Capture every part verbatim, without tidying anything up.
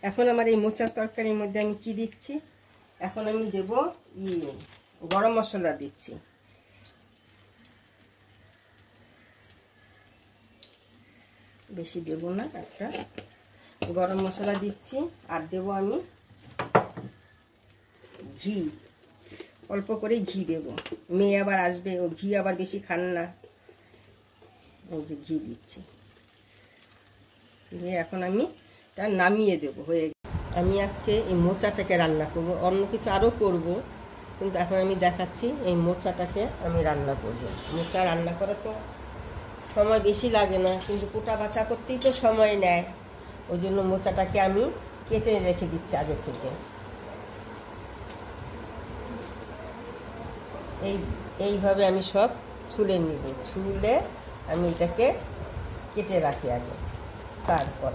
এখন আমার এই মোচার তরকারির মধ্যে আমি কি দিচ্ছি, এখন আমি দেব ই গরম মশলা দিচ্ছি। বেশি দেব না, একটা গরম মশলা দিচ্ছি। আর দেব আমি ঘি, অল্প করে ঘি দেব। মেয়ে আবার আসবে, ও ঘি আবার বেশি খান না। এই যে ঘি দিচ্ছি, দিয়ে এখন আমি এটা নামিয়ে দেব। হয়ে আমি আজকে এই মোচাটাকে রান্না করব, অন্য কিছু আরও করব, কিন্তু এখন আমি দেখাচ্ছি এই মোচাটাকে আমি রান্না করব। মোচা রান্না করা তো সময় বেশি লাগে না, কিন্তু কোটা বাছা করতেই তো সময় নেয়। ওই জন্য মোচাটাকে আমি কেটে রেখে দিচ্ছি আগে থেকে। এই এইভাবে আমি সব ছুলে নিব, ছুলে আমি এটাকে কেটে রাখি আগে। তারপর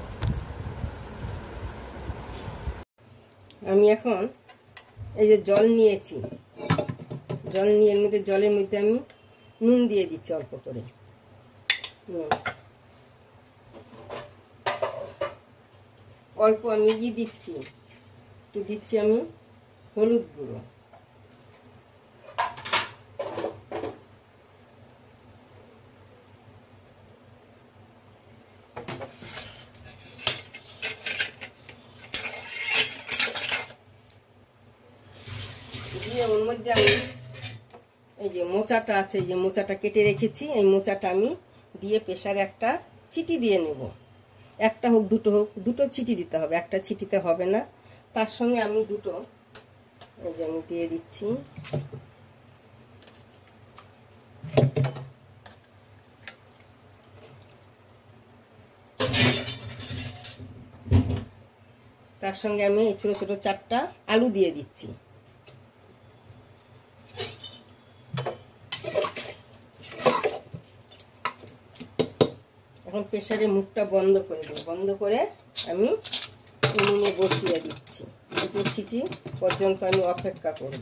আমি এখন এই যে জল নিয়েছি, জল নিয়ে এর মধ্যে জলের মধ্যে আমি নুন দিয়ে দিচ্ছি অল্প করে। নুন অল্প আমি ই দিচ্ছি, একটু দিচ্ছি আমি হলুদ গুঁড়ো। দিয়ে ওর মধ্যে আমি এই যে মোচাটা আছে, এই যে মোচাটা কেটে রেখেছি, এই মোচাটা আমি দিয়ে প্রেসারে একটা চিটি দিয়ে নেব। একটা হোক দুটো হোক, দুটো চিটি দিতে হবে, একটা চিটিতে হবে না। তার সঙ্গে আমি দুটো এই যে আমি দিয়ে দিচ্ছি তার সঙ্গে আমি এই ছোট ছোট চারটা আলু দিয়ে দিচ্ছি। এখন প্রেসারের মুখটা বন্ধ করে দেব, বন্ধ করে আমি উনুনে বসিয়ে দিচ্ছি। দুটো সিটি পর্যন্ত আমি অপেক্ষা করব।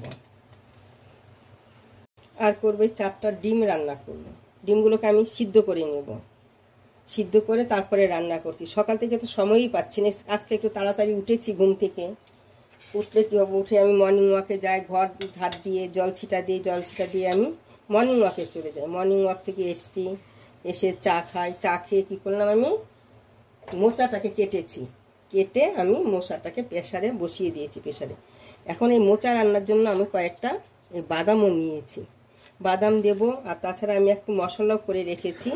আর করব চারটা ডিম রান্না করব। ডিমগুলোকে আমি সিদ্ধ করে নেব, সিদ্ধ করে তারপরে রান্না করছি। সকাল থেকে তো সময়ই পাচ্ছি না, আজকে একটু তাড়াতাড়ি উঠেছি ঘুম থেকে। উঠলে কী হবে, উঠে আমি মর্নিং ওয়াকে যাই, ঘর ঝাড় দিয়ে জল ছিটা দিয়ে জল ছিটা দিয়ে আমি মর্নিং ওয়াকে চলে যাই। মর্নিং ওয়াক থেকে এসছি, এসে চা খাই, চা খেয়ে কী করলাম, আমি মোচাটাকে কেটেছি, কেটে আমি মোচাটাকে প্রেসারে বসিয়ে দিয়েছি। প্রেসারে এখন এই মোচা রান্নার জন্য আমি কয়েকটা এই বাদামও নিয়েছি, বাদাম দেব। আর তাছাড়া আমি একটু মশলাও করে রেখেছি।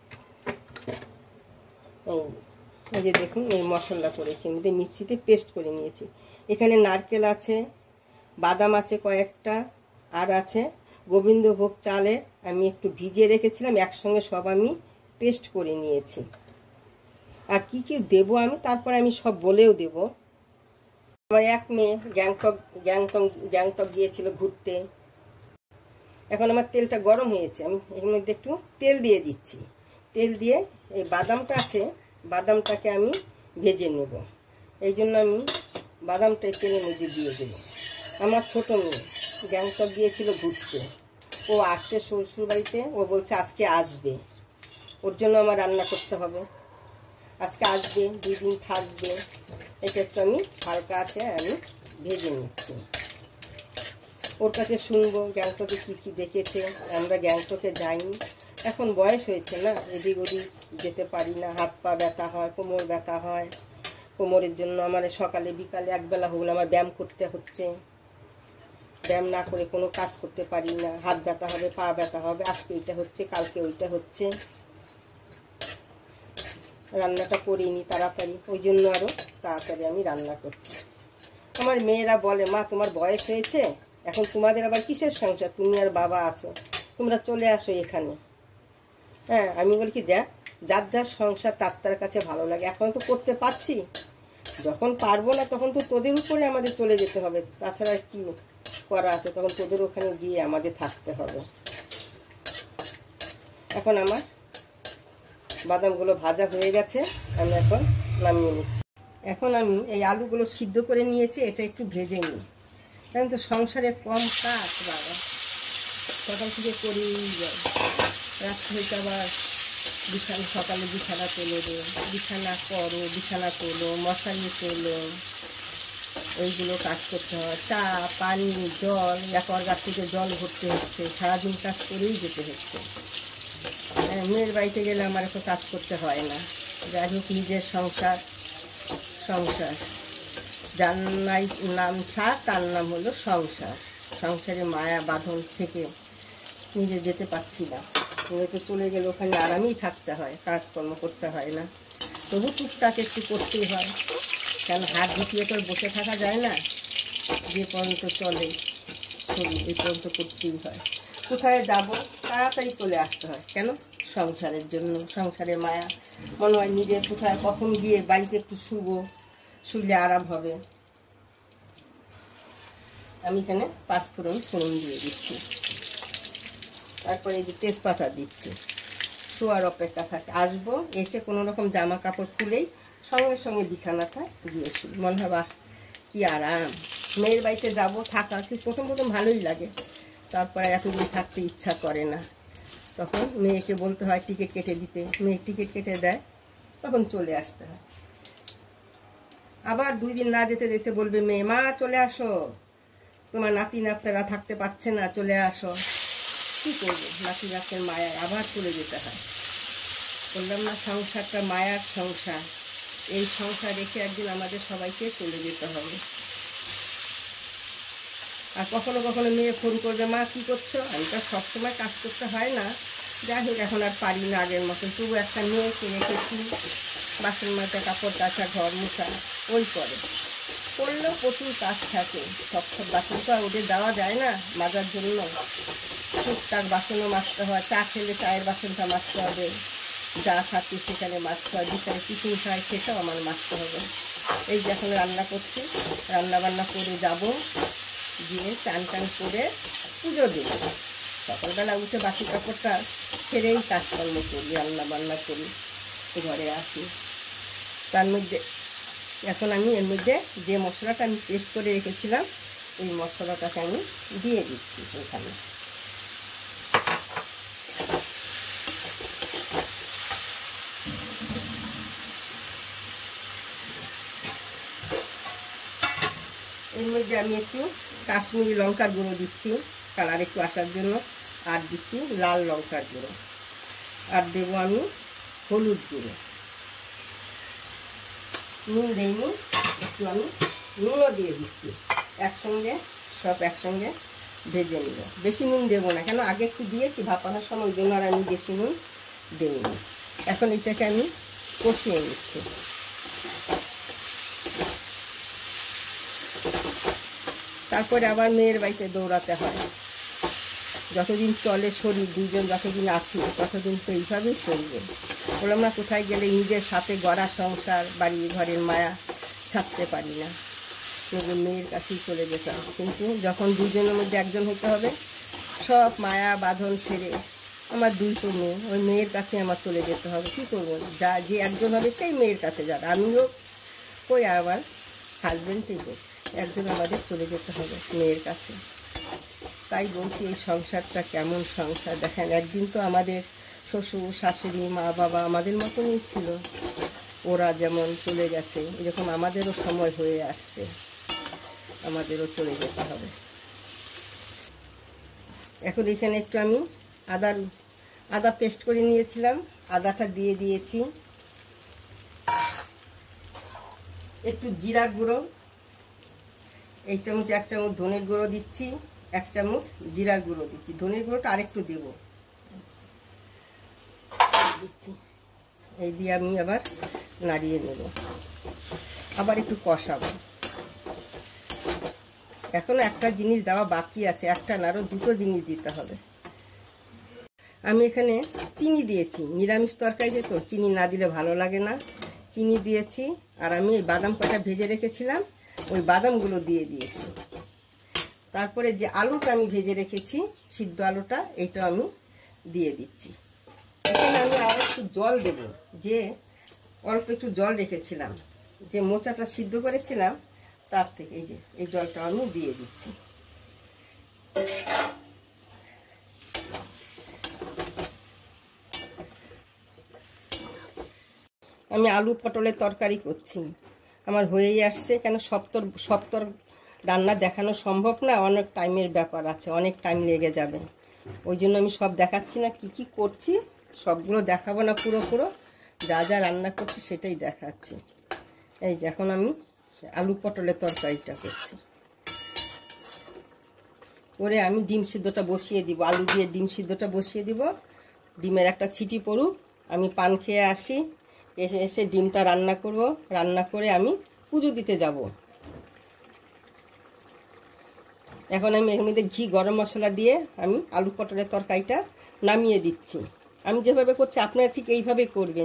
এই যে দেখুন, এই মশলা করেছি, মধ্যে মিক্সিতে পেস্ট করে নিয়েছি। এখানে নারকেল আছে, বাদাম আছে কয়েকটা, আর আছে গোবিন্দভোগ চালে আমি একটু ভিজিয়ে রেখেছিলাম, একসঙ্গে সব আমি পেস্ট করে নিয়েছি। আর কি কি দেব আমি তারপরে আমি সব বলেও দেব। আমার এক মেয়ে গ্যাংটক গ্যাংটক গ্যাংটক গিয়েছিল ঘুরতে। এখন আমার তেলটা গরম হয়েছে, আমি এর মধ্যে একটু তেল দিয়ে দিচ্ছি। তেল দিয়ে এই বাদামটা আছে, বাদামটাকে আমি ভেজে নেব। এই জন্য আমি বাদামটা তেলের মধ্যে দিয়ে দেবো। আমার ছোটো মেয়ে গ্যাংটক গিয়েছিল ঘুরতে, ও আসছে শ্বশুর বাড়িতে, ও বলছে আজকে আসবে, ওর জন্য আমার রান্না করতে হবে। আজকে আসবে, দুই দিন থাকবে, এটা একটু আমি হালকা আছে আমি ভেজে নিচ্ছি। ওর কাছে শুনবো গ্যাংটকে কী কী দেখেছে। আমরা গ্যাংটকে যাইনি, এখন বয়স হয়েছে না, এদিক ওদিক যেতে পারি না, হাত পা ব্যথা হয়, কোমর ব্যথা হয়। কোমরের জন্য আমার সকালে বিকালে একবেলা হলে আমার ব্যায়াম করতে হচ্ছে, ব্যায়াম না করে কোনো কাজ করতে পারি না। হাত ব্যথা হবে, পা ব্যথা হবে, আজকে এইটা হচ্ছে, কালকে ওইটা হচ্ছে। রান্নাটা করিনি তাড়াতাড়ি, ওই জন্য আরও তাড়াতাড়ি আমি রান্না করছি। আমার মেয়েরা বলে, মা তোমার বয়স হয়েছে, এখন তোমাদের আবার কিসের সংসার, তুমি আর বাবা আছো, তোমরা চলে আসো এখানে। হ্যাঁ, আমি বলি কি, দেখ যার যার সংসার তার তার কাছে ভালো লাগে। এখন তো করতে পারছি, যখন পারবো না তখন তো তোদের উপরে আমাদের চলে যেতে হবে, তাছাড়া কি করা আছে, তখন তোদের ওখানে গিয়ে আমাদের থাকতে হবে। এখন আমার বাদামগুলো ভাজা হয়ে গেছে, আমি এখন নামিয়ে নিচ্ছি। এখন আমি এই আলুগুলো সিদ্ধ করে নিয়েছি, এটা একটু ভেজে নিই। কারণ তো সংসারে কম কাজ, বাবা সকাল থেকে করেই যায়, রাত্রে হইতে আবার বিছানা সকালে বিছানা তোলো রে, বিছানা করো, বিছানা তোলো, মশারি তোলো, ওইগুলো কাজ করতে হয়। চা, পানি, জল, অ্যাকোয়াগার্ড থেকে জল ভরতে হচ্ছে, সারাদিন কাজ করেই যেতে হচ্ছে। মেয়ের বাড়িতে গেলে আমার এত কাজ করতে হয় না। যাই হোক, নিজের সংসার সংসার যার নাই নাম সার, তার নাম হলো সংসার। সংসারে মায়া বাঁধন থেকে নিজে যেতে পারছি না। তো চলে গেলে ওখানে আরামেই থাকতে হয়, কাজকর্ম করতে হয় না। তবু টুকটাক একটু করতেই হয়, কারণ হাত ঢুকিয়ে তো বসে থাকা যায় না। যে পর্যন্ত চলে শরীর এই পর্যন্ত করতেই হয়। কোথায় যাব তাড়াতাড়ি চলে আসতে হয়, কেন? সংসারের জন্য, সংসারে মায়া। মনে হয় নিজে কোথায় কখন গিয়ে বাড়িতে একটু শুবো, শুলে আরাম হবে। আমি এখানে পাঁচফোড়ন ফোড়ন দিয়ে দিচ্ছি, তারপরে এই যে তেজপাতা দিচ্ছি। শোয়ার অপেক্ষা থাকে, আসবো, এসে কোনো রকম জামা কাপড় খুলেই সঙ্গে সঙ্গে বিছানাটা দিয়ে শুই। মনে হয় বাহ কি আরাম। মেয়ের বাড়িতে যাবো, থাকা কি প্রথম প্রথম ভালোই লাগে, তারপরে এতদিন থাকতে ইচ্ছা করে না। তখন মেয়েকে বলতে হয় টিকিট কেটে দিতে, মেয়ে টিকিট কেটে দেয়, তখন চলে আসতে হয়। আবার দুই দিন না যেতে যেতে বলবে মেয়ে, মা চলে আসো, তোমার নাতি নাতরা থাকতে পারছে না, চলে আসো। কী করবো, নাতি নাতের মায়ায় আবার চলে যেতে হয়। বললাম না, সংসারটা মায়ার সংসার। এই সংসার রেখে একদিন আমাদের সবাইকে চলে যেতে হবে। আর কখনো কখনো মেয়ে ফোন করবে, মা কী করছো? আমি তো সবসময় কাজ করতে হয় না, যাই হোক এখন আর পারি না আগের মতন, তবু একটা মেয়েকে রেখেছি, বাসন মাজা, কাপড় কাচা, ঘর মোছা, ওই করে করলেও প্রচুর কাজ থাকে। সব সব বাসন তো আর ওদের দেওয়া যায় না মাজার জন্য, টুকটাক বাসনও মাজতে হয়। চা খেলে চায়ের বাসনটা মাজতে হবে, যা খাচ্ছি সেখানে মাজতে হয়, বিছানে টিফিন খাই সেটাও আমার মাজতে হবে। এই যে এখন রান্না করছি, রান্না বান্না করে যাব, গিয়ে চান টান করে পুজো দেব। সকালবেলা উঠে বাসি কাপড়টা ছেড়েই কাজকর্ম করি, রান্না বান্না করি, ঘরে আসি। তার মধ্যে এখন আমি এর মধ্যে যে মশলাটা আমি পেস্ট করে রেখেছিলাম, এই মশলাটাকে আমি দিয়ে দিচ্ছি এখানে। এর মধ্যে আমি একটু কাশ্মীরি লঙ্কার গুঁড়ো দিচ্ছি কালার একটু আসার জন্য, আর দিচ্ছি লাল লঙ্কার গুঁড়ো, আর দেবো আমি হলুদ গুঁড়ো। নুন দেইনি, একটু আমি নুনও দিয়ে দিচ্ছি, একসঙ্গে সব একসঙ্গে ভেজে নিব। বেশি নুন দেবো না, কেন আগে একটু দিয়েছি ভাপানোর সময়, ওই জন্য আর আমি বেশি নুন দিইনি। এখন এটাকে আমি কষিয়ে নিচ্ছি। তারপরে আবার মেয়ের বাড়িতে দৌড়াতে হয়। যতদিন চলে শরীর, দুজন যতদিন আছি ততদিন তো এইভাবেই চলবে। বললাম না, কোথায় গেলে নিজের সাথে গড়া সংসার, বাড়ি ঘরের মায়া ছাড়তে পারি না, নিজের মেয়ের কাছেই চলে যেতে হবে। কিন্তু যখন দুজনের মধ্যে একজন হতে হবে, সব মায়া বাঁধন ছেড়ে, আমার দুই তো মেয়ে, ওই মেয়ের কাছে আমার চলে যেতে হবে। কী করবো, যা যে একজন হবে সেই মেয়ের কাছে যাবে, আমি হোক ওই আবার হাজব্যান্ডই হোক, একজন আমাদের চলে যেতে হবে মেয়ের কাছে। তাই বলছি এই সংসারটা কেমন সংসার। দেখেন, একদিন তো আমাদের শ্বশুর শাশুড়ি মা বাবা আমাদের মতনই ছিল, ওরা যেমন চলে গেছে, এরকম আমাদেরও সময় হয়ে আসছে, আমাদেরও চলে যেতে হবে। এখন এখানে একটু আমি আদা আদা পেস্ট করে নিয়েছিলাম, আদাটা দিয়ে দিয়েছি। একটু জিরা গুঁড়ো, এই চামচ এক চামচ ধনের গুঁড়ো দিচ্ছি, এক চামচ জিরার গুঁড়ো দিচ্ছি, ধনের গুঁড়োটা আরেকটু দেব দিচ্ছি। এই দিয়ে আমি আবার নাড়িয়ে নেব, আবার একটু কষাবো। এখনো একটা জিনিস দেওয়া বাকি আছে, একটা না আরও দুটো জিনিস দিতে হবে। আমি এখানে চিনি দিয়েছি, নিরামিষ তরকারিতে তো চিনি না দিলে ভালো লাগে না, চিনি দিয়েছি। আর আমি ওই বাদাম কটা ভেজে রেখেছিলাম, ওই বাদামগুলো দিয়ে দিয়েছি। তারপরে যে আলুটা আমি ভেজে রেখেছি, সিদ্ধ আলুটা, এইটা আমি দিয়ে দিচ্ছি। এখানে আমি আর একটু জল দেব, যে অল্প একটু জল রেখেছিলাম, যে মোচাটা সিদ্ধ করেছিলাম তার থেকে, এই যে এই জলটা আমি দিয়ে দিচ্ছি। আমি আলু পটলের তরকারি করছি, আমার হয়েই আসছে। কেন সব তর সব তর রান্না দেখানো সম্ভব না, অনেক টাইমের ব্যাপার আছে, অনেক টাইম লেগে যাবে। ওই জন্য আমি সব দেখাচ্ছি না, কি কি করছি সবগুলো দেখাবো না, পুরো পুরো যা যা রান্না করছি সেটাই দেখাচ্ছি। এই যে এখন আমি আলু পটলের তরকারিটা করছি, করে আমি ডিম সিদ্ধটা বসিয়ে দিব, আলু দিয়ে ডিম সিদ্ধটা বসিয়ে দিব। ডিমের একটা ছিটি পড়ুক, আমি পান খেয়ে আসি, এসে এসে ডিমটা রান্না করব, রান্না করে আমি পুজো দিতে যাব। এখন আমি এর মধ্যে ঘি গরম মশলা দিয়ে আমি আলু পটলের তরকারিটা নামিয়ে দিচ্ছি। আমি যেভাবে করছি আপনারা ঠিক এইভাবে করবেন।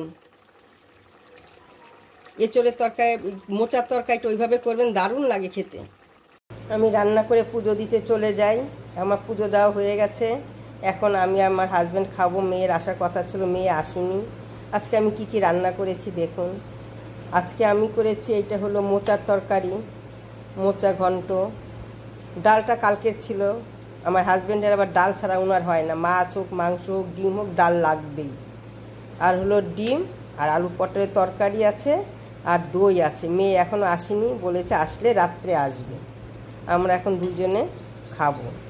এঁচোড়ের তরকারি, মোচার তরকারিটা ওইভাবে করবেন, দারুণ লাগে খেতে। আমি রান্না করে পুজো দিতে চলে যাই, আমার পুজো দেওয়া হয়ে গেছে। এখন আমি আমার হাজব্যান্ড খাবো, মেয়ের আসার কথা ছিল, মেয়ে আসেনি। আজকে আমি কি কি রান্না করেছি দেখুন। আজকে আমি করেছি, এইটা হলো মোচার তরকারি, মোচা ঘন্ট। ডালটা কালকের ছিল, আমার হাজব্যান্ডের আবার ডাল ছাড়া উনার হয় না, মাছ হোক মাংস হোক ডিম হোক ডাল লাগবেই। আর হলো ডিম আর আলু পটলের তরকারি আছে, আর দই আছে। মেয়ে এখনও আসেনি, বলেছে আসলে রাত্রে আসবে। আমরা এখন দুজনে খাবো।